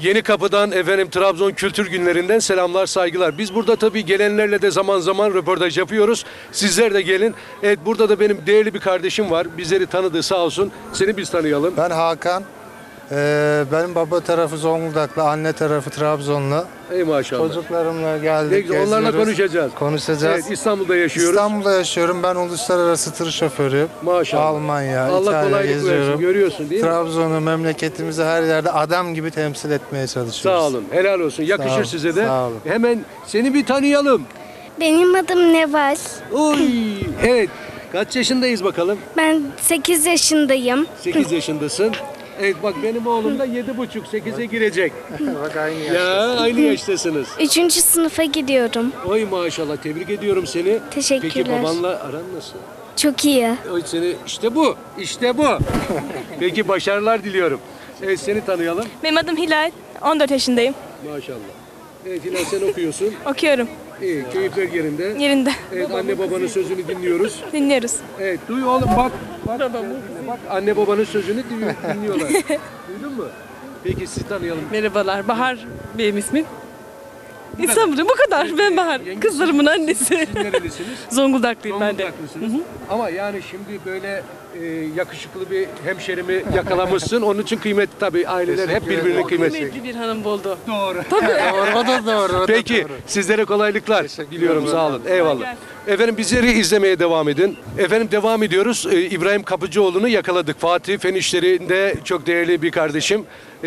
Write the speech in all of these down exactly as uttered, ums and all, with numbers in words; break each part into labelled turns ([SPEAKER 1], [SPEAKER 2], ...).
[SPEAKER 1] Yeni Kapı'dan efendim Trabzon Kültür Günlerinden selamlar, saygılar. Biz burada tabii gelenlerle de zaman zaman röportaj yapıyoruz. Sizler de gelin. Evet, burada da benim değerli bir kardeşim var. Bizleri tanıdı sağ olsun. Seni biz tanıyalım.
[SPEAKER 2] Ben Hakan. Ee, benim baba tarafı Zonguldaklı, anne tarafı Trabzonlu.
[SPEAKER 1] Ey maşallah.
[SPEAKER 2] Çocuklarımla geldik,
[SPEAKER 1] Ne güzel, onlarla
[SPEAKER 2] geziyoruz.
[SPEAKER 1] konuşacağız.
[SPEAKER 2] Konuşacağız.
[SPEAKER 1] Evet, İstanbul'da yaşıyoruz.
[SPEAKER 2] İstanbul'da yaşıyorum. Ben uluslararası tır şoförüyüm.
[SPEAKER 1] Maşallah.
[SPEAKER 2] Almanya,
[SPEAKER 1] Allah
[SPEAKER 2] İtalya
[SPEAKER 1] kolaylık versin.
[SPEAKER 2] geziyorum.
[SPEAKER 1] Görüyorsun değil mi?
[SPEAKER 2] Trabzon'u, memleketimizi her yerde adam gibi temsil etmeye çalışıyoruz.
[SPEAKER 1] Sağ olun. Helal olsun. Yakışır
[SPEAKER 2] olun,
[SPEAKER 1] size de.
[SPEAKER 2] sağ olun.
[SPEAKER 1] Hemen seni bir tanıyalım.
[SPEAKER 3] Benim adım Neval.
[SPEAKER 1] Oy. Evet. Kaç yaşındayız bakalım?
[SPEAKER 3] Ben sekiz yaşındayım.
[SPEAKER 1] sekiz yaşındasın. Evet, bak benim oğlum da yedi buçuk sekize girecek.
[SPEAKER 2] Bak aynı
[SPEAKER 1] Ya
[SPEAKER 2] yaştasın.
[SPEAKER 1] aynı yaştasınız.
[SPEAKER 3] Üçüncü sınıfa gidiyorum.
[SPEAKER 1] Oy maşallah, tebrik ediyorum seni.
[SPEAKER 3] Teşekkürler.
[SPEAKER 1] Peki babanla aran nasıl?
[SPEAKER 3] Çok iyi.
[SPEAKER 1] Oy seni işte bu. İşte bu. Peki başarılar diliyorum. Evet, seni tanıyalım.
[SPEAKER 4] Benim adım Hilal. on dört yaşındayım.
[SPEAKER 1] Maşallah. Evet Hilal, sen okuyorsun.
[SPEAKER 4] Okuyorum.
[SPEAKER 1] İyi, keyifler yerinde.
[SPEAKER 4] Yerinde.
[SPEAKER 1] Evet, anne babanın sözünü dinliyoruz.
[SPEAKER 4] Dinliyoruz.
[SPEAKER 1] Evet, duy oğlum bak. Bak, bak anne babanın sözünü duy- dinliyorlar. Duydun mu? Peki sizi tanıyalım.
[SPEAKER 4] Merhabalar. Bahar benim ismim. İstanbul'da bu kadar. Ben Bahar. Kızlarımın annesi.
[SPEAKER 1] Siz nerelisiniz?
[SPEAKER 4] Zonguldaklıyım ben de.
[SPEAKER 1] Zonguldaklısınız. Ama yani şimdi böyle e, yakışıklı bir hemşerimi yakalamışsın. Onun için kıymetli tabii. Aileler hep birbirinin kıymetli.
[SPEAKER 4] Kıymetli bir hanım buldu.
[SPEAKER 1] Doğru.
[SPEAKER 2] Doğru, o da doğru. o da
[SPEAKER 1] Peki
[SPEAKER 2] doğru.
[SPEAKER 1] sizlere kolaylıklar diliyorum, sağ olun. Eyvallah.
[SPEAKER 4] gelsin.
[SPEAKER 1] Efendim bizleri izlemeye devam edin. Efendim devam ediyoruz. Ee, İbrahim Kapıcıoğlu'nu yakaladık. Fatih Fen İşleri'nde çok değerli bir kardeşim. Ee,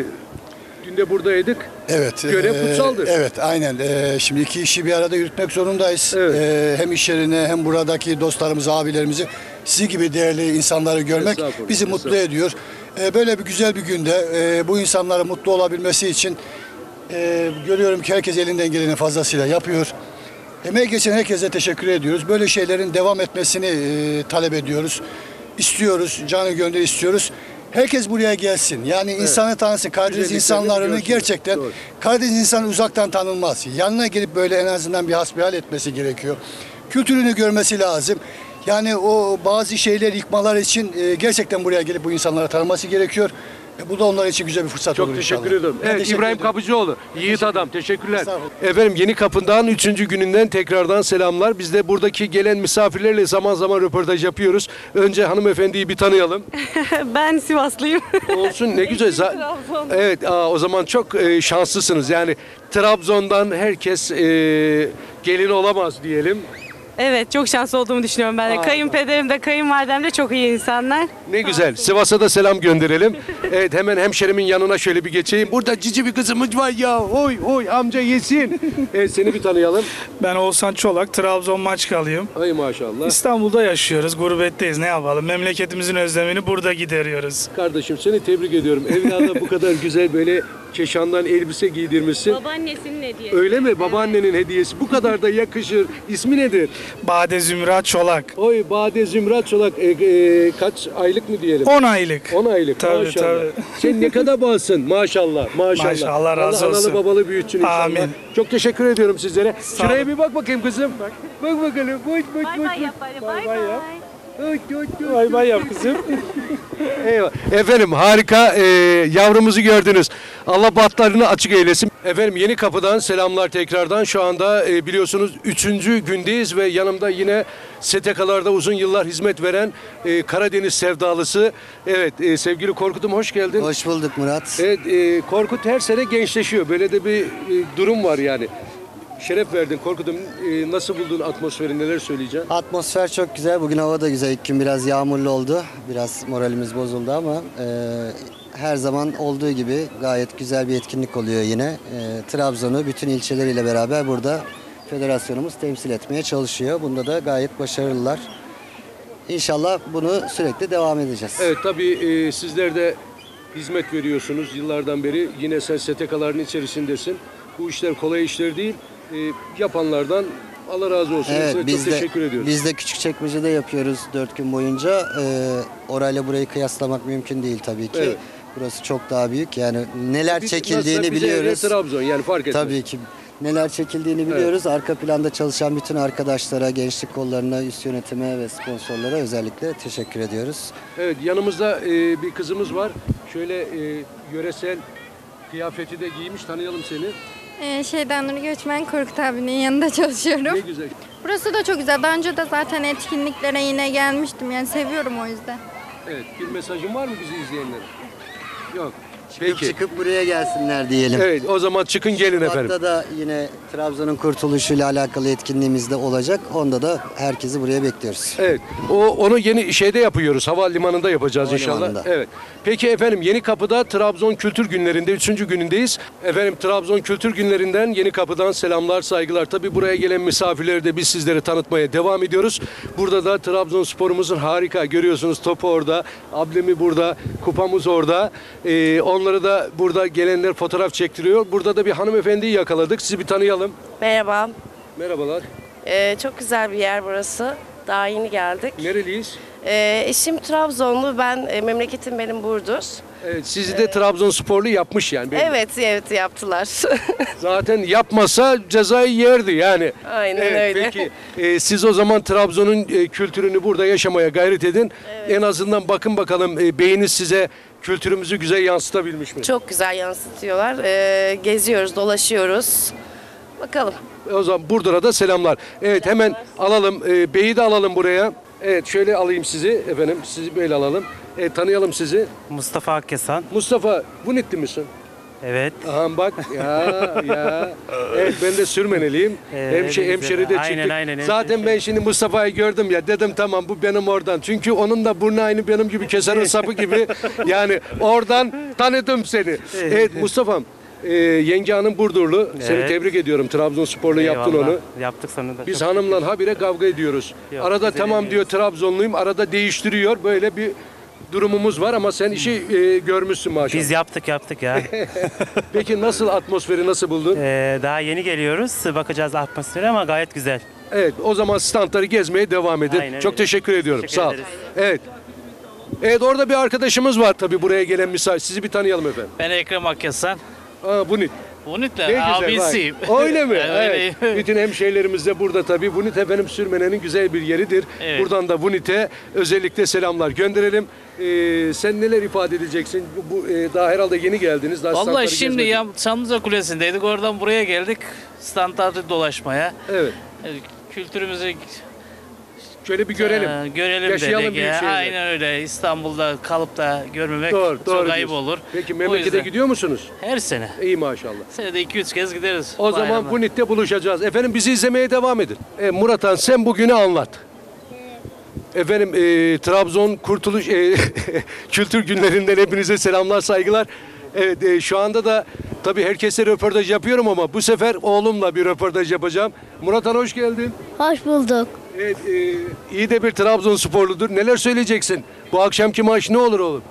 [SPEAKER 1] dün de buradaydık.
[SPEAKER 5] Evet.
[SPEAKER 1] Görev
[SPEAKER 5] eee,
[SPEAKER 1] kutsaldır.
[SPEAKER 5] Evet, aynen. Eee, şimdi iki işi bir arada yürütmek zorundayız.
[SPEAKER 1] Evet.
[SPEAKER 5] Eee, hem iş yerine hem buradaki dostlarımızı, abilerimizi, sizi gibi değerli insanları görmek
[SPEAKER 1] Estağfurullah,
[SPEAKER 5] bizi mutlu
[SPEAKER 1] estağfurullah.
[SPEAKER 5] ediyor. Eee, böyle bir güzel bir günde eee, bu insanların mutlu olabilmesi için eee, görüyorum ki herkes elinden geleni fazlasıyla yapıyor. Emeği geçen herkese teşekkür ediyoruz. Böyle şeylerin devam etmesini eee, talep ediyoruz. İstiyoruz, canı gönül istiyoruz. Herkes buraya gelsin. Yani insanı tanısın. Karadeniz
[SPEAKER 1] Güzelliklerini
[SPEAKER 5] insanlarını
[SPEAKER 1] görsün.
[SPEAKER 5] gerçekten
[SPEAKER 1] Doğru.
[SPEAKER 5] Karadeniz insanı uzaktan tanınmaz. Yanına gelip böyle en azından bir hasbihal etmesi gerekiyor. Kültürünü görmesi lazım. Yani o bazı şeyler yıkmalar için e, gerçekten buraya gelip bu insanlara tanıması gerekiyor. E, bu da onlar için güzel bir fırsat
[SPEAKER 1] Çok
[SPEAKER 5] olur
[SPEAKER 1] teşekkür
[SPEAKER 5] inşallah.
[SPEAKER 1] ederim.
[SPEAKER 5] Ben
[SPEAKER 1] Evet,
[SPEAKER 5] teşekkür
[SPEAKER 1] İbrahim
[SPEAKER 5] ederim.
[SPEAKER 1] Kapıcıoğlu. Yiğit adam. Teşekkürler.
[SPEAKER 5] Estağfurullah.
[SPEAKER 1] Efendim Yeni Kapı'dan üçüncü gününden tekrardan selamlar. Biz de buradaki gelen misafirlerle zaman zaman röportaj yapıyoruz. Önce hanımefendiyi bir tanıyalım.
[SPEAKER 4] Ben Sivaslıyım.
[SPEAKER 1] Olsun, ne güzel. Za-
[SPEAKER 4] Trabzon.
[SPEAKER 1] Evet, aa, o zaman çok e, şanslısınız. Yani Trabzon'dan herkes e, gelin olamaz diyelim.
[SPEAKER 6] Evet, çok şanslı olduğumu düşünüyorum ben de.
[SPEAKER 1] Aa.
[SPEAKER 6] Kayınpederim de kayınvalidem de çok iyi insanlar.
[SPEAKER 1] Ne güzel. Sivas'a da selam gönderelim. Evet, hemen hemşerimin yanına şöyle bir geçeyim. Burada cici bir kızımız var ya. Oy oy amca yesin. Evet, seni bir tanıyalım.
[SPEAKER 7] Ben Oğuzhan Çolak, Trabzon Maçkalıyım.
[SPEAKER 1] Ay maşallah.
[SPEAKER 7] İstanbul'da yaşıyoruz, gurbetteyiz. Ne yapalım? Memleketimizin özlemini burada gideriyoruz.
[SPEAKER 1] Kardeşim seni tebrik ediyorum. Evlada bu kadar güzel böyle Keşan'dan elbise giydirmişsin.
[SPEAKER 6] Babaannesinin hediyesi.
[SPEAKER 1] Öyle mi? Babaannenin hediyesi. Bu kadar da yakışır. İsmi nedir?
[SPEAKER 7] Bade Zümra Çolak.
[SPEAKER 1] Oy Bade Zümra Çolak. E, e, kaç aylık mı diyelim?
[SPEAKER 7] on aylık.
[SPEAKER 1] on aylık.
[SPEAKER 7] Tabii,
[SPEAKER 1] maşallah.
[SPEAKER 7] tabii.
[SPEAKER 1] Sen ne kadar bağlısın. Maşallah. Maşallah.
[SPEAKER 7] Maşallah, Allah razı
[SPEAKER 1] Allah
[SPEAKER 7] olsun.
[SPEAKER 1] analı babalı büyütsün inşallah.
[SPEAKER 7] Amin.
[SPEAKER 1] Çok teşekkür ediyorum sizlere.
[SPEAKER 7] Sağ
[SPEAKER 1] Şuraya
[SPEAKER 7] olun.
[SPEAKER 1] bir bak bakayım kızım. Bak, bak bakalım. Boş boş
[SPEAKER 6] Bay
[SPEAKER 1] boş.
[SPEAKER 6] bay yap bari, bay
[SPEAKER 7] bay
[SPEAKER 6] bay.
[SPEAKER 7] yap.
[SPEAKER 1] Oy, oy, oy.
[SPEAKER 7] Bay bay yap kızım.
[SPEAKER 1] Eyvallah. Efendim harika, e, yavrumuzu gördünüz. Allah bahtlarını açık eylesin. Efendim Yeni Kapı'dan selamlar tekrardan. Şu anda e, biliyorsunuz üçüncü gündeyiz ve yanımda yine S T K'larda uzun yıllar hizmet veren e, Karadeniz sevdalısı. Evet e, sevgili Korkut'um, hoş geldin.
[SPEAKER 8] Hoş bulduk Murat.
[SPEAKER 1] Evet, e, Korkut her sene gençleşiyor. Böyle de bir e, durum var yani. Şeref verdin Korkut'um. E, nasıl buldun atmosferi, neler söyleyeceksin?
[SPEAKER 8] Atmosfer çok güzel. Bugün hava da güzel. İlk gün biraz yağmurlu oldu. Biraz moralimiz bozuldu ama e, her zaman olduğu gibi gayet güzel bir etkinlik oluyor yine. E, Trabzon'u bütün ilçeleriyle beraber burada federasyonumuz temsil etmeye çalışıyor. Bunda da gayet başarılılar. İnşallah bunu sürekli devam edeceğiz.
[SPEAKER 1] Evet, tabii e, sizler de hizmet veriyorsunuz yıllardan beri. Yine sen S T K'ların içerisindesin. Bu işler kolay işler değil. E, yapanlardan Allah razı olsun.
[SPEAKER 8] Evet,
[SPEAKER 1] Size
[SPEAKER 8] biz
[SPEAKER 1] çok
[SPEAKER 8] de,
[SPEAKER 1] teşekkür ediyoruz.
[SPEAKER 8] biz de Küçükçekmece'de yapıyoruz dört gün boyunca. Ee, orayla burayı kıyaslamak mümkün değil tabii ki.
[SPEAKER 1] Evet.
[SPEAKER 8] Burası çok daha büyük. Yani neler
[SPEAKER 1] Biz-
[SPEAKER 8] çekildiğini
[SPEAKER 1] nasılsa bize
[SPEAKER 8] biliyoruz.
[SPEAKER 1] evde Trabzon yani fark etmez.
[SPEAKER 8] Tabii ki. Neler çekildiğini biliyoruz. Arka planda çalışan bütün arkadaşlara, gençlik kollarına, üst yönetime ve sponsorlara özellikle teşekkür ediyoruz.
[SPEAKER 1] Evet, yanımızda e, bir kızımız var. Şöyle e, yöresel kıyafeti de giymiş. Tanıyalım seni.
[SPEAKER 9] Ee, şeyden Nuri Göçmen Korkut abinin yanında
[SPEAKER 1] Ne
[SPEAKER 9] çalışıyorum.
[SPEAKER 1] güzel.
[SPEAKER 9] Burası da çok güzel. Daha önce de zaten etkinliklere yine gelmiştim. Yani seviyorum o yüzden.
[SPEAKER 1] Evet, bir mesajın var mı bizi izleyenlere? Yok.
[SPEAKER 8] Çıkıp
[SPEAKER 1] Peki.
[SPEAKER 8] çıkıp buraya gelsinler diyelim.
[SPEAKER 1] Evet, o zaman çıkın gelin efendim.
[SPEAKER 8] Hatta da yine Trabzon'un kurtuluşuyla alakalı etkinliğimiz de olacak. Onda da herkesi buraya bekliyoruz.
[SPEAKER 1] Evet. O onu yeni şeyde yapıyoruz. Havalimanında yapacağız inşallah.
[SPEAKER 8] Havalimanında.
[SPEAKER 1] Evet. Peki efendim Yenikapı'da Trabzon Kültür Günlerinde üçüncü günündeyiz. Efendim Trabzon Kültür Günlerinden Yenikapı'dan selamlar, saygılar. Tabii buraya gelen misafirleri de biz sizlere tanıtmaya devam ediyoruz. Burada da Trabzonspor'umuzun harika görüyorsunuz topu orada, ablemi burada, kupamız orada. Ee, onları da burada gelenler fotoğraf çektiriyor. Burada da bir hanımefendiyi yakaladık. Sizi bir tanıyalım.
[SPEAKER 10] Merhaba.
[SPEAKER 1] Merhabalar.
[SPEAKER 10] Ee, çok güzel bir yer burası. Daha yeni geldik.
[SPEAKER 1] Nereliyiz?
[SPEAKER 10] Ee, eşim Trabzonlu, ben e, memleketim benim Burdur.
[SPEAKER 1] Evet, sizi de Trabzonsporlu yapmış yani. belli.
[SPEAKER 10] Evet, evet yaptılar.
[SPEAKER 1] Zaten yapmasa cezayı yerdi yani.
[SPEAKER 10] Aynen
[SPEAKER 1] Evet,
[SPEAKER 10] öyle.
[SPEAKER 1] peki e, siz o zaman Trabzon'un e, kültürünü burada yaşamaya gayret edin. En azından bakın bakalım e, beyiniz size kültürümüzü güzel yansıtabilmiş mi?
[SPEAKER 10] Çok güzel yansıtıyorlar. Ee, geziyoruz, dolaşıyoruz. Bakalım.
[SPEAKER 1] O zaman Burdur'a da selamlar. Evet hemen alalım. E, beyi de alalım buraya. Evet şöyle alayım sizi efendim. Sizi böyle alalım. Evet, tanıyalım sizi.
[SPEAKER 11] Mustafa Akkesan.
[SPEAKER 1] Mustafa Bunitli misin?
[SPEAKER 11] Evet.
[SPEAKER 1] Aha bak ya ya. Evet ben de Sürmeneliyim.
[SPEAKER 11] Ee,
[SPEAKER 1] Hemşe,
[SPEAKER 11] ne güzel.
[SPEAKER 1] hemşeri de
[SPEAKER 11] Aynen,
[SPEAKER 1] çıktık.
[SPEAKER 11] aynen,
[SPEAKER 1] Zaten
[SPEAKER 11] hemşeri.
[SPEAKER 1] ben şimdi Mustafa'yı gördüm ya dedim tamam bu benim oradan. Çünkü onun da burnu aynı benim gibi keserin sapı gibi. Yani oradan tanıdım seni. Evet Mustafa'm. E, yenge hanım Burdurlu. Seni
[SPEAKER 11] Evet.
[SPEAKER 1] tebrik ediyorum. Trabzonsporlu yaptın
[SPEAKER 11] Eyvallah.
[SPEAKER 1] onu.
[SPEAKER 11] Yaptık sonunda.
[SPEAKER 1] Biz
[SPEAKER 11] Çok
[SPEAKER 1] hanımla habire kavga ediyoruz.
[SPEAKER 11] Yok,
[SPEAKER 1] arada
[SPEAKER 11] biz
[SPEAKER 1] tamam diyor
[SPEAKER 11] edemiyoruz.
[SPEAKER 1] Trabzonluyum, arada değiştiriyor. Böyle bir durumumuz var ama sen işi e, görmüşsün maşallah.
[SPEAKER 11] Biz yaptık yaptık ya.
[SPEAKER 1] Peki nasıl atmosferi nasıl buldun?
[SPEAKER 11] Ee, daha yeni geliyoruz. Bakacağız atmosfere ama gayet güzel.
[SPEAKER 1] Evet, o zaman standları gezmeye devam edin.
[SPEAKER 11] Aynen
[SPEAKER 1] Çok
[SPEAKER 11] öyle.
[SPEAKER 1] teşekkür ediyorum.
[SPEAKER 11] Teşekkür
[SPEAKER 1] Sağ ol.
[SPEAKER 11] ederiz.
[SPEAKER 1] Evet. Evet, orada bir arkadaşımız var tabii buraya gelen misafir. Sizi bir tanıyalım efendim.
[SPEAKER 12] Ben Ekrem Akkesan.
[SPEAKER 1] Aa, Bunit.
[SPEAKER 12] Bunit
[SPEAKER 1] Ne
[SPEAKER 12] de
[SPEAKER 1] güzel,
[SPEAKER 12] abisiyim.
[SPEAKER 1] bak. Öyle mi?
[SPEAKER 12] Ben öyleyim.
[SPEAKER 1] Evet. Bütün hemşehrilerimiz de burada tabii. Bunit efendim Sürmene'nin güzel bir yeridir.
[SPEAKER 12] Evet.
[SPEAKER 1] Buradan da Bunit'e özellikle selamlar gönderelim. Ee, sen neler ifade edeceksin? Bu, bu, e, daha herhalde yeni geldiniz. Daha standları
[SPEAKER 12] Vallahi şimdi
[SPEAKER 1] gezmedik.
[SPEAKER 12] ya Çamlıca Kulesi'ndeydik. Oradan buraya geldik. Standartı dolaşmaya.
[SPEAKER 1] Evet.
[SPEAKER 12] Ee, Kültürümüzü
[SPEAKER 1] Şöyle bir görelim.
[SPEAKER 12] e, görelim
[SPEAKER 1] Yaşayalım
[SPEAKER 12] dedik.
[SPEAKER 1] büyük
[SPEAKER 12] Ya.
[SPEAKER 1] şehirde.
[SPEAKER 12] Aynen öyle. İstanbul'da kalıp da görmemek
[SPEAKER 1] Doğru,
[SPEAKER 12] çok
[SPEAKER 1] doğru
[SPEAKER 12] ayıp
[SPEAKER 1] diyorsun.
[SPEAKER 12] olur.
[SPEAKER 1] Peki
[SPEAKER 12] O
[SPEAKER 1] memlekete
[SPEAKER 12] yüzden
[SPEAKER 1] gidiyor musunuz?
[SPEAKER 12] Her sene.
[SPEAKER 1] İyi maşallah.
[SPEAKER 12] Senede iki üç kez gideriz.
[SPEAKER 1] O zaman
[SPEAKER 12] bayrama.
[SPEAKER 1] Bunit'te buluşacağız. Efendim bizi izlemeye devam edin. E, Murat Han sen bugünü anlat. Efendim e, Trabzon Kurtuluş e, Kültür Günlerinden hepinize selamlar saygılar. Evet e, şu anda da tabii herkese röportaj yapıyorum ama bu sefer oğlumla bir röportaj yapacağım. Murat Han hoş geldin.
[SPEAKER 3] Hoş bulduk.
[SPEAKER 1] Evet e, iyi de bir Trabzonsporludur. Neler söyleyeceksin? Bu akşamki maç ne olur oğlum?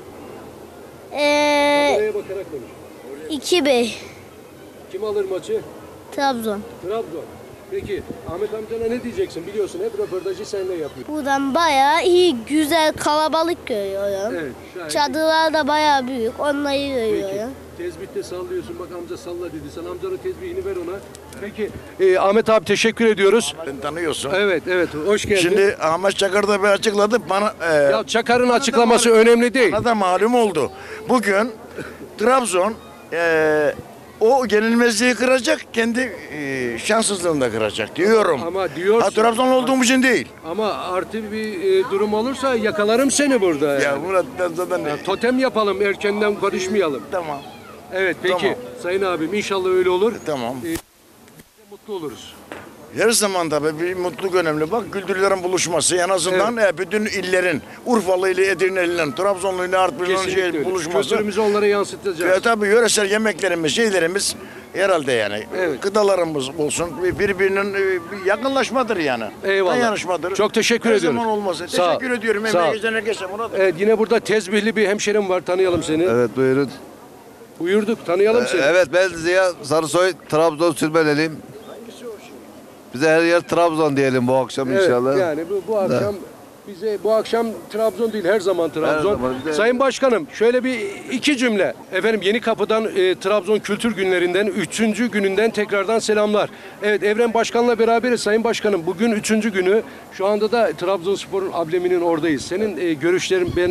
[SPEAKER 3] Ee,
[SPEAKER 1] Oraya bakarak konuş.
[SPEAKER 3] iki bir
[SPEAKER 1] Kim alır maçı?
[SPEAKER 3] Trabzon.
[SPEAKER 1] Trabzon. Peki Ahmet amcana ne diyeceksin? Biliyorsun hep röportajı seninle yapıyor.
[SPEAKER 3] Buradan bayağı iyi, güzel, kalabalık görüyorum.
[SPEAKER 1] Evet. gayet iyi.
[SPEAKER 3] Çadırlar da bayağı büyük. Onları görüyorum.
[SPEAKER 1] Peki. Tezbihte sallıyorsun. Bak amca salla dedi. Sen amcanın tezbihini ver ona. Peki e, Ahmet abi teşekkür ediyoruz.
[SPEAKER 13] Sen tanıyorsun.
[SPEAKER 1] Evet evet hoş geldin.
[SPEAKER 13] Şimdi Ahmet Çakar da bir açıkladı. Bana, e,
[SPEAKER 1] ya Çakar'ın açıklaması önemli değil.
[SPEAKER 13] bana da malum oldu. Bugün Trabzon e, o yenilmezliği kıracak, kendi e, şanssızlığını da kıracak diyorum.
[SPEAKER 1] Ama diyorsun.
[SPEAKER 13] Ha, Trabzon olduğum için değil.
[SPEAKER 1] Ama artı bir e, durum olursa yakalarım seni burada. Yani.
[SPEAKER 13] Ya Murat ben zaten...
[SPEAKER 1] Ya, totem yapalım erkenden konuşmayalım.
[SPEAKER 13] Tamam.
[SPEAKER 1] Evet peki
[SPEAKER 13] Tamam.
[SPEAKER 1] sayın abim inşallah öyle olur.
[SPEAKER 13] Tamam.
[SPEAKER 1] E, mutlu oluruz.
[SPEAKER 13] Her zaman tabii bir mutluluk önemli. Bak kültürlerin buluşması en azından e, bütün illerin Urfalı ile Edirne'liyle, Trabzonlu ile Artvin'in
[SPEAKER 1] Kesinlikle
[SPEAKER 13] şey,
[SPEAKER 1] öyle.
[SPEAKER 13] buluşması.
[SPEAKER 1] Kültürümüzü onlara yansıtacağız.
[SPEAKER 13] E, tabii yöresel yemeklerimiz, şeylerimiz herhalde yani.
[SPEAKER 1] Evet.
[SPEAKER 13] Gıdalarımız olsun. Birbirinin e, bir yakınlaşmadır yani.
[SPEAKER 1] Eyvallah.
[SPEAKER 13] Dayanışmadır.
[SPEAKER 1] Çok teşekkür
[SPEAKER 13] Her
[SPEAKER 1] ediyorum.
[SPEAKER 13] zaman olmasın.
[SPEAKER 1] Sağ ol.
[SPEAKER 13] Teşekkür ediyorum.
[SPEAKER 1] Sağ ol.
[SPEAKER 13] Emeğe geçen herkese Murat.
[SPEAKER 1] Evet yine burada tezbihli bir hemşerim var tanıyalım seni.
[SPEAKER 14] Evet buyurun.
[SPEAKER 1] Buyurduk tanıyalım seni.
[SPEAKER 14] Evet ben Ziya Sarısoy, Trabzon Sürmeneliyim. Bize her yer Trabzon diyelim bu akşam
[SPEAKER 1] Evet,
[SPEAKER 14] inşallah.
[SPEAKER 1] yani bu, bu akşam bize bu akşam Trabzon değil her zaman Trabzon.
[SPEAKER 14] zaman, bir de-
[SPEAKER 1] Sayın Başkanım şöyle bir iki cümle. Efendim Yenikapı'dan e, Trabzon Kültür Günlerinden üçüncü gününden tekrardan selamlar. Evet Evren Başkan'la beraberiz Sayın Başkanım. Bugün üçüncü günü. Şu anda da Trabzonspor'un ambleminin oradayız. Senin e, görüşlerin ben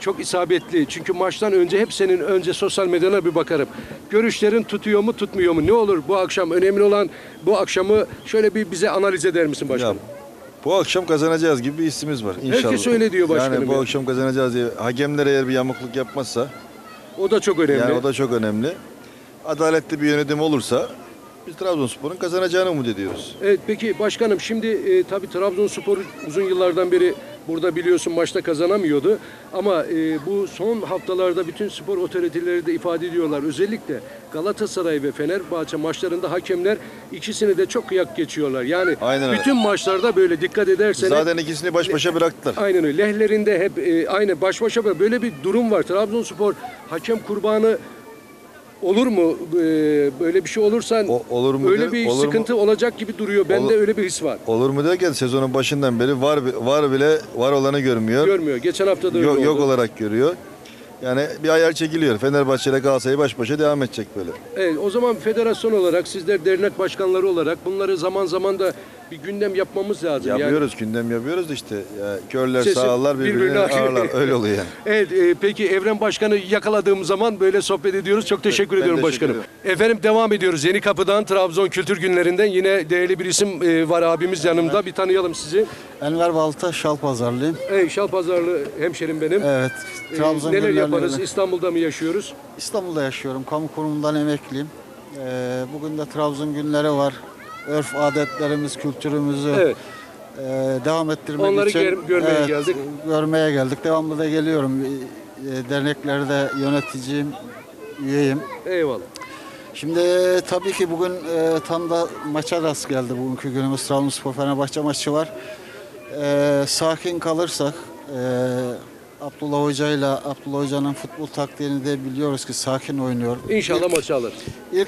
[SPEAKER 1] çok isabetli. Çünkü maçtan önce hep senin önce sosyal medyana bir bakarım. Görüşlerin tutuyor mu tutmuyor mu? Ne olur bu akşam önemli olan bu akşamı şöyle bir bize analiz eder misin başkanım?
[SPEAKER 15] Bu akşam kazanacağız gibi bir hissimiz var inşallah.
[SPEAKER 1] Herkes öyle diyor başkanım.
[SPEAKER 15] Yani bu
[SPEAKER 1] ya.
[SPEAKER 15] akşam kazanacağız diye. Hakemler eğer bir yamukluk yapmazsa.
[SPEAKER 1] O da çok önemli.
[SPEAKER 15] Yani o da çok önemli. Adaletli bir yönetim olursa biz Trabzonspor'un kazanacağını umut ediyoruz.
[SPEAKER 1] Evet peki başkanım şimdi e, tabii Trabzonspor uzun yıllardan beri burada biliyorsun maçta kazanamıyordu. Ama e, bu son haftalarda bütün spor otoriteleri de ifade ediyorlar. Özellikle Galatasaray ve Fenerbahçe maçlarında hakemler ikisini de çok kıyak geçiyorlar. Yani
[SPEAKER 15] Aynen öyle.
[SPEAKER 1] bütün maçlarda böyle dikkat ederseniz.
[SPEAKER 15] Zaten ikisini baş başa bıraktılar.
[SPEAKER 1] Aynen öyle. Lehlerinde hep e, aynı baş başa böyle bir durum var. Trabzonspor hakem kurbanı olur mu? Ee, böyle bir şey olursa
[SPEAKER 15] O- olur mu
[SPEAKER 1] öyle
[SPEAKER 15] der-
[SPEAKER 1] bir
[SPEAKER 15] olur mu?
[SPEAKER 1] sıkıntı olacak gibi duruyor. Bende
[SPEAKER 15] Olur-
[SPEAKER 1] öyle bir his var.
[SPEAKER 15] Olur mu derken sezonun başından beri var var bile var olanı görmüyor.
[SPEAKER 1] Görmüyor. Geçen hafta da öyle
[SPEAKER 15] Yok,
[SPEAKER 1] oldu.
[SPEAKER 15] yok olarak görüyor. Yani bir ayar çekiliyor. Fenerbahçe ile Galatasaray baş başa devam edecek böyle.
[SPEAKER 1] Evet, o zaman federasyon olarak sizler dernek başkanları olarak bunları zaman zaman da bir gündem yapmamız lazım.
[SPEAKER 15] Yapıyoruz, gündem yapıyoruz da işte. Ya, körler
[SPEAKER 1] Sesi
[SPEAKER 15] sağırlar birbirini
[SPEAKER 1] birbirine-
[SPEAKER 15] ağırlar. Öyle oluyor yani.
[SPEAKER 1] Evet, e, peki Evren Başkan'ı yakaladığım zaman böyle sohbet ediyoruz. Çok teşekkür
[SPEAKER 15] Ben
[SPEAKER 1] ediyorum
[SPEAKER 15] teşekkür
[SPEAKER 1] başkanım. Efendim devam ediyoruz. Yeni Kapı'dan Trabzon Kültür Günlerinden yine değerli bir isim e, var abimiz yanımda. Bir tanıyalım sizi.
[SPEAKER 16] Enver Balta, Şalpazarlıyım.
[SPEAKER 1] Ey Şalpazarlı hemşerim benim.
[SPEAKER 16] Evet.
[SPEAKER 1] E,
[SPEAKER 16] Trabzon
[SPEAKER 1] neler
[SPEAKER 16] günlerine
[SPEAKER 1] yaparız?
[SPEAKER 16] göre.
[SPEAKER 1] İstanbul'da mı yaşıyoruz?
[SPEAKER 16] İstanbul'da yaşıyorum. Kamu kurumundan emekliyim. Ee, bugün de Trabzon günleri var. Örf adetlerimiz, kültürümüzü
[SPEAKER 1] Evet.
[SPEAKER 16] e, devam ettirmek
[SPEAKER 1] Onları
[SPEAKER 16] için
[SPEAKER 1] gör- görmeye
[SPEAKER 16] evet,
[SPEAKER 1] geldik.
[SPEAKER 16] Görmeye geldik. Devamlı da geliyorum. E, derneklerde yöneticiyim, üyeyim.
[SPEAKER 1] Eyvallah.
[SPEAKER 16] Şimdi tabii ki bugün e, tam da maça rast geldi bugünkü günümüz. Trabzonspor Fenerbahçe maçı var. E, sakin kalırsak e, Abdullah Hoca ile Abdullah Hoca'nın futbol taktiğini de biliyoruz ki sakin oynuyor.
[SPEAKER 1] İnşallah
[SPEAKER 16] İlk-
[SPEAKER 1] maçı alır.
[SPEAKER 16] İlk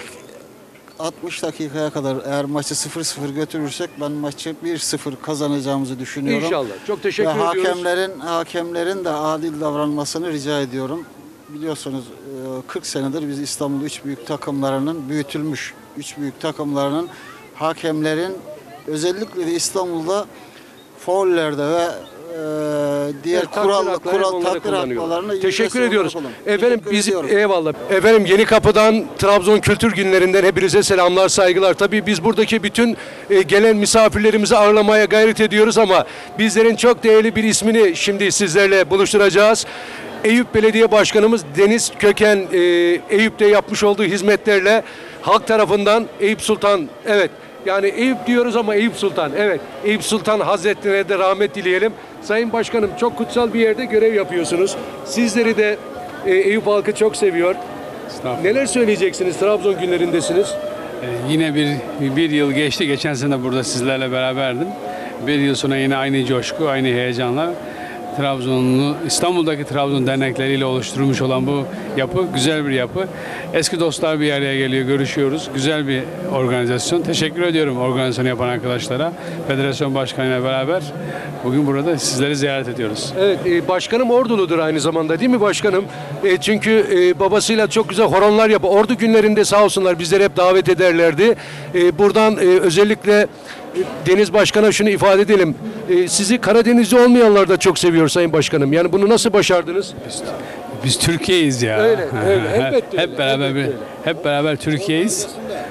[SPEAKER 16] altmış dakikaya kadar eğer maçı sıfır sıfır götürürsek ben maçı bir sıfır kazanacağımızı düşünüyorum.
[SPEAKER 1] İnşallah. Çok teşekkür
[SPEAKER 16] Ve
[SPEAKER 1] ediyoruz.
[SPEAKER 16] hakemlerin hakemlerin de adil davranmasını rica ediyorum. Biliyorsunuz e, kırk senedir biz İstanbul üç büyük takımlarının büyütülmüş üç büyük takımlarının hakemlerin özellikle de İstanbul'da faullerde ve e, diğer
[SPEAKER 1] Evet, takdir
[SPEAKER 16] kural
[SPEAKER 1] hakları
[SPEAKER 16] kural
[SPEAKER 1] hep onları
[SPEAKER 16] takdir
[SPEAKER 1] kullanıyor.
[SPEAKER 16] haklarını
[SPEAKER 1] Teşekkür
[SPEAKER 16] yüzdesi
[SPEAKER 1] ediyoruz.
[SPEAKER 16] olarak
[SPEAKER 1] Efendim
[SPEAKER 16] Teşekkür
[SPEAKER 1] biz
[SPEAKER 16] ediyorum.
[SPEAKER 1] eyvallah. Efendim Yeni Kapı'dan Trabzon Kültür Günlerinden hepinize selamlar, saygılar. Tabii biz buradaki bütün e, gelen misafirlerimizi ağırlamaya gayret ediyoruz ama bizlerin çok değerli bir ismini şimdi sizlerle buluşturacağız. Eyüp Belediye Başkanımız Deniz Köken e, Eyüp'te yapmış olduğu hizmetlerle halk tarafından Eyüp Sultan, evet yani Eyüp diyoruz ama Eyüp Sultan, evet Eyüp Sultan Hazretlerine de rahmet dileyelim. Sayın Başkanım çok kutsal bir yerde görev yapıyorsunuz. Sizleri de e, Eyüp halkı çok seviyor. Neler söyleyeceksiniz? Trabzon günlerindesiniz.
[SPEAKER 17] Ee, yine bir bir yıl geçti. Geçen sene burada sizlerle beraberdim. Bir yıl sonra yine aynı coşku, aynı heyecanla Trabzonlu, İstanbul'daki Trabzon dernekleriyle oluşturulmuş olan bu yapı güzel bir yapı. Eski dostlar bir araya geliyor, görüşüyoruz. Güzel bir organizasyon. Teşekkür ediyorum organizasyonu yapan arkadaşlara. Federasyon Başkanı'yla beraber bugün burada sizleri ziyaret ediyoruz.
[SPEAKER 1] Evet, e, başkanım Orduludur aynı zamanda değil mi başkanım? E, çünkü e, babasıyla çok güzel horonlar yapıyor. Ordu günlerinde sağ olsunlar bizleri hep davet ederlerdi. E, buradan e, özellikle e, Deniz Başkan'a şunu ifade edelim. E, sizi Karadenizli olmayanlar da çok seviyor Sayın Başkanım. Yani bunu nasıl başardınız?
[SPEAKER 17] Biz, biz Türkiye'yiz ya.
[SPEAKER 1] Öyle, öyle. Elbette
[SPEAKER 17] hep
[SPEAKER 1] öyle,
[SPEAKER 17] beraber
[SPEAKER 1] elbette
[SPEAKER 17] bir,
[SPEAKER 1] öyle.
[SPEAKER 17] hep beraber Türkiye'yiz.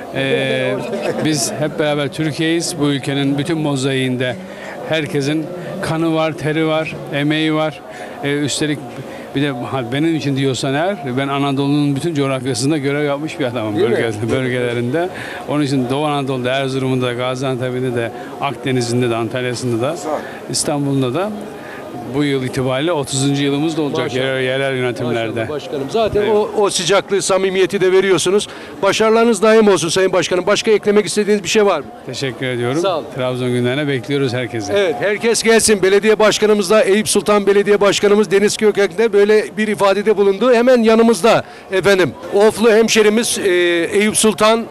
[SPEAKER 17] Ee, biz hep beraber Türkiye'yiz. Bu ülkenin bütün mozaiğinde herkesin kanı var, teri var, emeği var. Ee, üstelik bir de ha, benim için diyorsan eğer, ben Anadolu'nun bütün coğrafyasında görev yapmış bir adamım
[SPEAKER 1] Değil mi?
[SPEAKER 17] bölge, bölgelerinde. Onun için Doğu Anadolu'da, Erzurum'da, Gaziantep'te de, Akdeniz'inde de, Antalya'sında da, İstanbul'da da bu yıl itibariyle otuzuncu yılımız da olacak
[SPEAKER 1] Maşallah.
[SPEAKER 17] yerel, yerel yönetimlerde.
[SPEAKER 1] Maşallah başkanım. Zaten o, o sıcaklığı, samimiyeti de veriyorsunuz. Başarılarınız daim olsun Sayın Başkanım. Başka eklemek istediğiniz bir şey var mı?
[SPEAKER 17] Teşekkür ediyorum.
[SPEAKER 1] Sağ olun.
[SPEAKER 17] Trabzon günlerine bekliyoruz herkesi.
[SPEAKER 1] Evet, herkes gelsin. Belediye başkanımız da Eyüp Sultan Belediye Başkanımız Deniz Köken'de böyle bir ifadede bulundu. Hemen yanımızda efendim. Oflu hemşerimiz e, Eyüp Sultan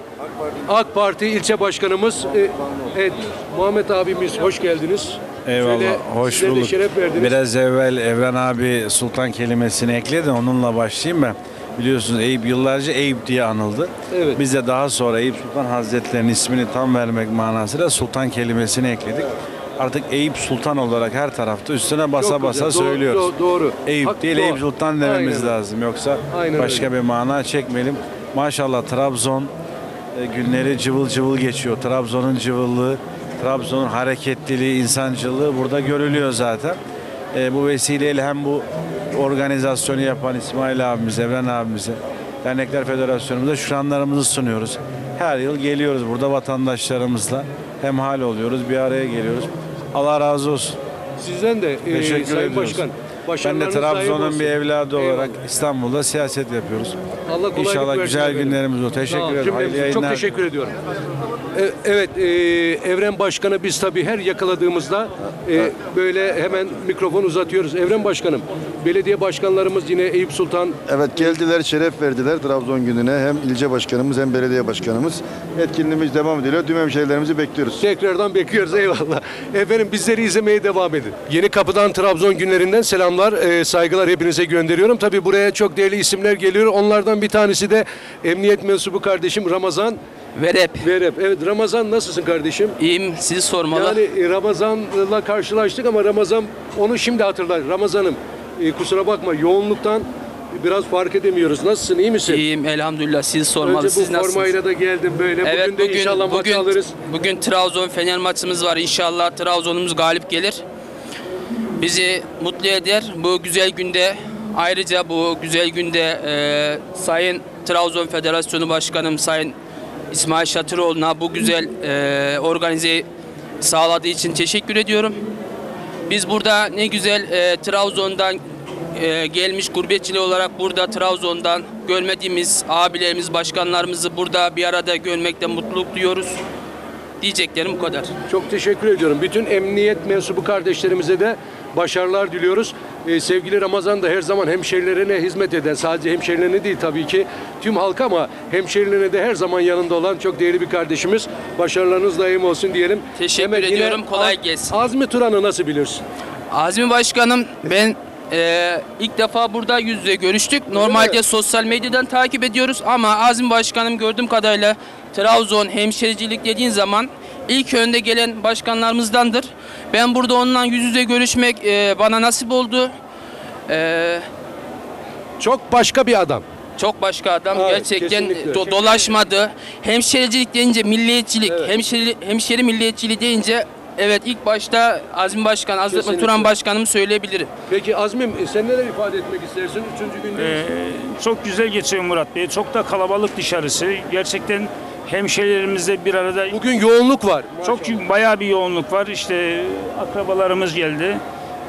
[SPEAKER 1] AK Parti ilçe başkanımız. E, evet, Muhammed abimiz hoş geldiniz.
[SPEAKER 18] Eyvallah,
[SPEAKER 1] Şöyle
[SPEAKER 18] hoş
[SPEAKER 1] size de
[SPEAKER 18] bulduk.
[SPEAKER 1] şeref verdiniz.
[SPEAKER 18] Biraz evvel Evren abi Sultan kelimesini ekledi, onunla başlayayım ben. Biliyorsunuz Eyüp yıllarca Eyüp diye anıldı.
[SPEAKER 1] Evet.
[SPEAKER 18] Biz de daha sonra Eyüp Sultan Hazretleri'nin ismini tam vermek manasıyla Sultan kelimesini ekledik. artık Eyüp Sultan olarak her tarafta üstüne basa
[SPEAKER 1] Çok
[SPEAKER 18] basa
[SPEAKER 1] güzel, doğru,
[SPEAKER 18] söylüyoruz.
[SPEAKER 1] doğru, doğru.
[SPEAKER 18] Eyüp
[SPEAKER 1] Hak-
[SPEAKER 18] değil
[SPEAKER 1] doğru.
[SPEAKER 18] Eyüp Sultan dememiz
[SPEAKER 1] Aynen.
[SPEAKER 18] lazım. Yoksa
[SPEAKER 1] Aynen
[SPEAKER 18] başka
[SPEAKER 1] öyle.
[SPEAKER 18] bir mana çekmeyelim. Maşallah Trabzon e, günleri cıvıl cıvıl geçiyor. Trabzon'un cıvıllığı, Trabzon'un hareketliliği, insancılığı burada görülüyor zaten. E, bu vesileyle hem bu organizasyonu yapan İsmail abimize, Evren abimize, Dernekler Federasyonumuza şükranlarımızı sunuyoruz. Her yıl geliyoruz burada vatandaşlarımızla hemhal oluyoruz, bir araya geliyoruz. Allah razı olsun.
[SPEAKER 1] Sizden de e,
[SPEAKER 18] Teşekkür
[SPEAKER 1] Sayın
[SPEAKER 18] ediyoruz.
[SPEAKER 1] Başkan.
[SPEAKER 18] Ben de
[SPEAKER 1] başarılarınız daim
[SPEAKER 18] Trabzon'un
[SPEAKER 1] olsun.
[SPEAKER 18] bir evladı olarak
[SPEAKER 1] Eyvallah.
[SPEAKER 18] İstanbul'da siyaset yapıyoruz.
[SPEAKER 1] Allah kolaylık
[SPEAKER 18] İnşallah
[SPEAKER 1] versin
[SPEAKER 18] güzel
[SPEAKER 1] efendim.
[SPEAKER 18] günlerimiz olur.
[SPEAKER 1] Sağ
[SPEAKER 18] Teşekkür
[SPEAKER 1] olun,
[SPEAKER 18] ederim. Hayırlı
[SPEAKER 1] cümlemize. Çok
[SPEAKER 18] yayınlar.
[SPEAKER 1] teşekkür ediyorum. E, Evet, e, Evren Başkanı biz tabii her yakaladığımızda e, böyle hemen mikrofon uzatıyoruz. Evren Başkanım, belediye başkanlarımız yine Eyüp Sultan.
[SPEAKER 15] Evet geldiler, şeref verdiler Trabzon gününe. Hem ilçe başkanımız hem belediye başkanımız. Etkinliğimiz devam ediyor. Tüm hemşehrilerimizi bekliyoruz.
[SPEAKER 1] Tekrardan bekliyoruz, eyvallah. Efendim bizleri izlemeye devam edin. Yeni Kapı'dan Trabzon günlerinden selamlar, e, saygılar hepinize gönderiyorum. Tabii buraya çok değerli isimler geliyor. Onlardan bir tanesi de emniyet mensubu kardeşim Ramazan
[SPEAKER 19] Verep.
[SPEAKER 1] Verep. Evet Ramazan, nasılsın kardeşim?
[SPEAKER 19] İyiyim, sizi sormalı.
[SPEAKER 1] Yani e, Ramazan'la karşılaştık ama Ramazan onu şimdi hatırlar. Ramazan'ım e, kusura bakma yoğunluktan biraz fark edemiyoruz. Nasılsın, iyi misin?
[SPEAKER 19] İyiyim elhamdülillah, sizi sormalı.
[SPEAKER 1] Önce bu
[SPEAKER 19] Siz nasılsınız?
[SPEAKER 1] formayla da geldim böyle.
[SPEAKER 19] Evet,
[SPEAKER 1] bugün de
[SPEAKER 19] bugün,
[SPEAKER 1] inşallah
[SPEAKER 19] bugün,
[SPEAKER 1] maçı alırız.
[SPEAKER 19] Bugün Trabzon Fener maçımız var. İnşallah Trabzon'umuz galip gelir. Bizi mutlu eder bu güzel günde. Ayrıca bu güzel günde e, Sayın Trabzon Federasyonu Başkanım Sayın İsmail Şatıroğlu'na bu güzel e, organizeyi sağladığı için teşekkür ediyorum. Biz burada ne güzel e, Trabzon'dan e, gelmiş gurbetçili olarak burada Trabzon'dan görmediğimiz abilerimiz, başkanlarımızı burada bir arada görmekten mutluluk duyuyoruz. Diyeceklerim bu kadar.
[SPEAKER 1] Çok teşekkür ediyorum. Bütün emniyet mensubu kardeşlerimize de başarılar diliyoruz. Ee, sevgili Ramazan da her zaman hemşerilerine hizmet eden, sadece hemşerilerine değil tabii ki tüm halka ama hemşerilerine de her zaman yanında olan çok değerli bir kardeşimiz. Başarılarınız daim olsun diyelim.
[SPEAKER 19] Teşekkür
[SPEAKER 1] Hemen yine
[SPEAKER 19] ediyorum. Kolay
[SPEAKER 1] Az-
[SPEAKER 19] gelsin.
[SPEAKER 1] Azmi Turan'ı nasıl bilirsin?
[SPEAKER 19] Azmi Başkanım, ben e, ilk defa burada yüz yüze görüştük. Normalde
[SPEAKER 1] mi?
[SPEAKER 19] sosyal medyadan takip ediyoruz ama Azmi Başkanım gördüğüm kadarıyla Trabzon hemşericilik dediğin zaman ilk önde gelen başkanlarımızdandır. Ben burada onunla yüz yüze görüşmek e, bana nasip oldu. E,
[SPEAKER 1] Çok başka bir adam.
[SPEAKER 19] Çok başka adam.
[SPEAKER 1] Evet,
[SPEAKER 19] Gerçekten
[SPEAKER 1] kesinlikle.
[SPEAKER 19] do- dolaşmadı. Hemşericilik deyince milliyetçilik,
[SPEAKER 1] Evet.
[SPEAKER 19] hemşeri, hemşeri milliyetçiliği deyince evet ilk başta Azmi Başkan, Azmi
[SPEAKER 1] Kesinlikle.
[SPEAKER 19] Turan Başkanımı söyleyebilirim.
[SPEAKER 1] Peki Azmim sen neler ifade etmek istersin? Üçüncü gündeyiz.
[SPEAKER 7] Ee, çok güzel geçiyor Murat Bey. Çok da kalabalık dışarısı. Gerçekten hemşehrilerimizle bir arada.
[SPEAKER 1] Bugün yoğunluk var.
[SPEAKER 7] Çok bayağı bir yoğunluk var. İşte akrabalarımız geldi. Ee,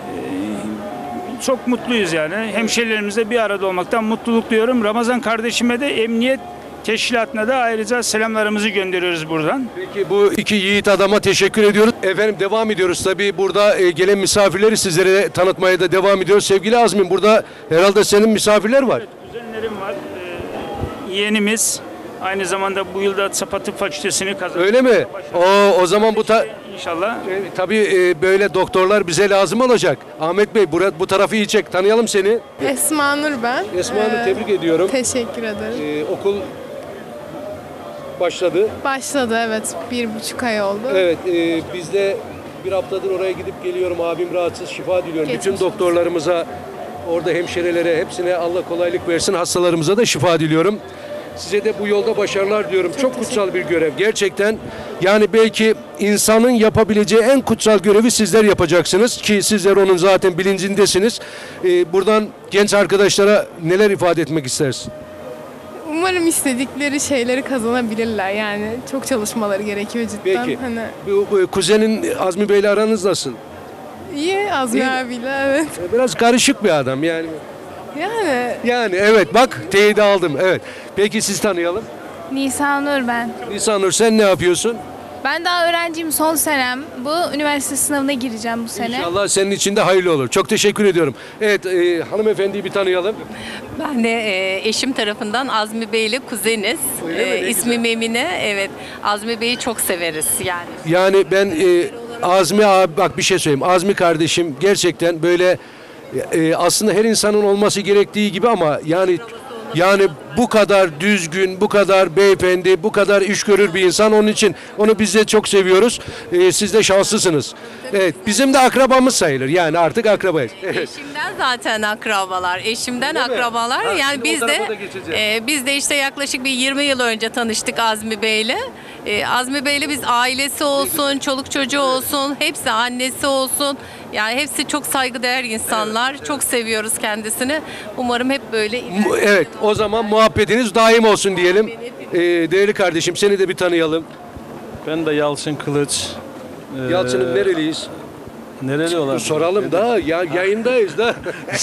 [SPEAKER 7] çok mutluyuz yani. Hemşehrilerimizle bir arada olmaktan mutluluk duyuyorum. Ramazan kardeşime de emniyet teşkilatına da ayrıca selamlarımızı gönderiyoruz buradan.
[SPEAKER 1] Peki bu iki yiğit adama teşekkür ediyoruz. Efendim devam ediyoruz. Tabii burada e, gelen misafirleri sizlere tanıtmaya da devam ediyoruz. Sevgili Azmin, burada herhalde senin misafirler var.
[SPEAKER 7] Kuzenlerim var. Ee, yeğenimiz. Aynı zamanda bu yılda Tıp Tıp Fakültesini kazandı.
[SPEAKER 1] Öyle mi? O o zaman bu ta
[SPEAKER 7] İnşallah.
[SPEAKER 1] e, tabii e, böyle doktorlar bize lazım olacak. Ahmet Bey bura, bu tarafı iyi çek. Tanıyalım seni.
[SPEAKER 20] Esma Nur ben.
[SPEAKER 1] Esma Hanım,
[SPEAKER 20] Ee,
[SPEAKER 1] tebrik ediyorum.
[SPEAKER 20] Teşekkür ederim.
[SPEAKER 1] Ee, okul başladı.
[SPEAKER 20] Başladı evet. Bir buçuk ay oldu.
[SPEAKER 1] Evet, e, biz de bir haftadır oraya gidip geliyorum. Abim rahatsız, şifa diliyorum.
[SPEAKER 20] Geçmiş
[SPEAKER 1] Bütün doktorlarımıza, orada hemşirelere, hepsine Allah kolaylık versin. Hastalarımıza da şifa diliyorum. Size de bu yolda başarılar diliyorum. Çok, Çok kutsal bir görev. Gerçekten yani belki insanın yapabileceği en kutsal görevi sizler yapacaksınız. Ki sizler onun zaten bilincindesiniz. Ee, buradan genç arkadaşlara neler ifade etmek istersin?
[SPEAKER 20] Umarım istedikleri şeyleri kazanabilirler. Yani çok çalışmaları gerekiyor cidden.
[SPEAKER 1] Peki.
[SPEAKER 20] Hani
[SPEAKER 1] Bu, bu kuzenin Azmi Bey'le aranız nasıl?
[SPEAKER 20] iyi Azmi
[SPEAKER 1] İyi.
[SPEAKER 20] abiyle evet.
[SPEAKER 1] Biraz karışık bir adam yani.
[SPEAKER 20] Yani
[SPEAKER 1] Yani evet bak teyit aldım. Evet. Peki siz tanıyalım.
[SPEAKER 21] Nisan Nur ben.
[SPEAKER 1] Nisan Nur, sen ne yapıyorsun?
[SPEAKER 21] Ben daha öğrenciyim, son senem. Bu üniversite sınavına gireceğim bu sene.
[SPEAKER 1] İnşallah senin için de hayırlı olur. Çok teşekkür ediyorum. Evet e, hanımefendiyi bir tanıyalım.
[SPEAKER 22] Ben de e, eşim tarafından Azmi Bey'le kuzeniz.
[SPEAKER 1] Öyle mi? Ne
[SPEAKER 22] E, ismi Memine. Evet. Azmi Bey'i çok severiz yani.
[SPEAKER 1] Yani ben e, Azmi abi bak bir şey söyleyeyim. Azmi kardeşim gerçekten böyle e, aslında her insanın olması gerektiği gibi ama yani Yani bu kadar düzgün, bu kadar beyefendi, bu kadar iş görür bir insan. Onun için onu biz de çok seviyoruz. Ee, siz de şanslısınız. Evet, bizim de akrabamız sayılır. Yani artık akrabayız. Evet.
[SPEAKER 22] Eşimden zaten akrabalar. Eşimden
[SPEAKER 1] Öyle mi?
[SPEAKER 22] akrabalar.
[SPEAKER 1] Ha,
[SPEAKER 22] yani
[SPEAKER 1] şimdi o
[SPEAKER 22] biz de
[SPEAKER 1] tarafa da geçeceğiz.
[SPEAKER 22] e, biz de işte yaklaşık bir yirmi yıl önce tanıştık Azmi Bey'le. E, Azmi Bey'le biz ailesi olsun, çoluk çocuğu olsun, hepsi annesi olsun. Yani hepsi çok saygıdeğer insanlar. Çok seviyoruz kendisini. Umarım hep böyle ileride.
[SPEAKER 1] Mu- Evet, o zaman muhabbetiniz daim olsun diyelim. Ee, değerli kardeşim, seni de bir tanıyalım.
[SPEAKER 2] Ben de Yalçın Kılıç. Ee,
[SPEAKER 1] Yalçın'ım nereliyiz?
[SPEAKER 2] Nereli olan?
[SPEAKER 1] Soralım da, ya yayındayız da.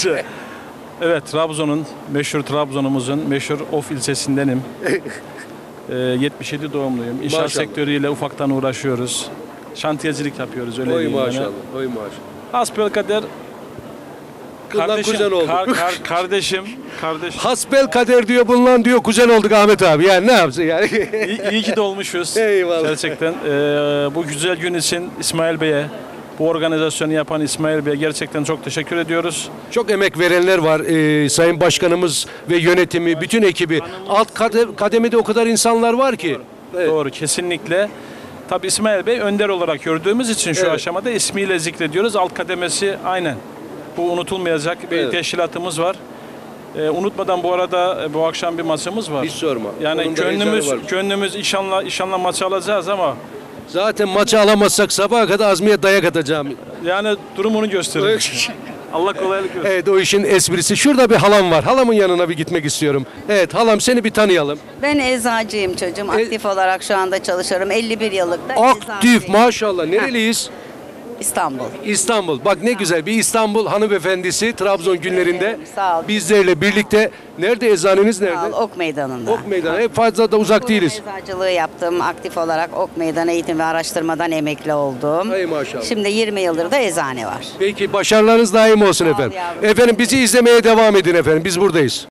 [SPEAKER 2] Evet, Trabzon'un, meşhur Trabzon'umuzun meşhur Of ilçesindenim. Ee, yetmiş yedi doğumluyum. İnşaat
[SPEAKER 1] Maşallah.
[SPEAKER 2] sektörüyle ufaktan uğraşıyoruz. Şantiyecilik yapıyoruz, öyle
[SPEAKER 1] Oy
[SPEAKER 2] diyeyim yani.
[SPEAKER 1] maşallah, oy maşallah.
[SPEAKER 2] Hasbelkader
[SPEAKER 1] Bundan
[SPEAKER 2] kardeşim,
[SPEAKER 1] kuzen olduk.
[SPEAKER 2] kar- kar- kardeşim, kardeş.
[SPEAKER 1] Hasbel kader diyor, bundan diyor kuzen olduk Ahmet abi. Yani ne yapsın yani?
[SPEAKER 2] İyi, iyi ki dolmuşuz.
[SPEAKER 1] Eyvallah.
[SPEAKER 2] Gerçekten. Ee, bu güzel gün için İsmail Bey'e, bu organizasyonu yapan İsmail Bey'e gerçekten çok teşekkür ediyoruz.
[SPEAKER 1] Çok emek verenler var. Ee, Sayın Başkanımız ve yönetimi, bütün ekibi. Alt kade- kademede o kadar insanlar var ki. Evet.
[SPEAKER 2] Doğru, kesinlikle. Tabii İsmail Bey önder olarak gördüğümüz için şu
[SPEAKER 1] Evet.
[SPEAKER 2] aşamada ismiyle zikrediyoruz. Alt kademesi aynen. Bu unutulmayacak bir
[SPEAKER 1] Evet.
[SPEAKER 2] teşkilatımız var. Ee, unutmadan bu arada e, bu akşam bir maçımız var.
[SPEAKER 1] Hiç sorma.
[SPEAKER 2] Yani
[SPEAKER 1] Onun da
[SPEAKER 2] gönlümüz
[SPEAKER 1] heyecanı var.
[SPEAKER 2] gönlümüz inşallah inşallah maçı alacağız ama
[SPEAKER 1] Zaten maçı alamazsak sabaha kadar Azmi'ye dayak atacağım.
[SPEAKER 2] yani durumunu gösterir. Allah kolaylık versin.
[SPEAKER 1] Evet, o işin esprisi. Şurada bir halam var. Halamın yanına bir gitmek istiyorum. Evet, halam seni bir tanıyalım.
[SPEAKER 5] Ben eczacıyım çocuğum. Aktif olarak şu anda çalışıyorum. elli bir yıllık da
[SPEAKER 1] Aktif maşallah. Nereliyiz?
[SPEAKER 5] İstanbul.
[SPEAKER 1] İstanbul. Bak ne güzel bir İstanbul hanımefendisi Trabzon günlerinde
[SPEAKER 5] Sağ ol.
[SPEAKER 1] bizlerle birlikte. Nerede eczaneniz nerede?
[SPEAKER 5] Sağ ol, Ok Meydanı'nda.
[SPEAKER 1] Ok Meydanı. Hep fazla da uzak değiliz.
[SPEAKER 5] Eczacılığı yaptım. Aktif olarak Ok Meydanı eğitim ve araştırmadan emekli oldum.
[SPEAKER 1] Ay maşallah.
[SPEAKER 5] Şimdi yirmi yıldır da eczane var.
[SPEAKER 1] Peki başarılarınız daim olsun efendim.
[SPEAKER 5] yavrum.
[SPEAKER 1] Efendim bizi izlemeye devam edin efendim. Biz buradayız.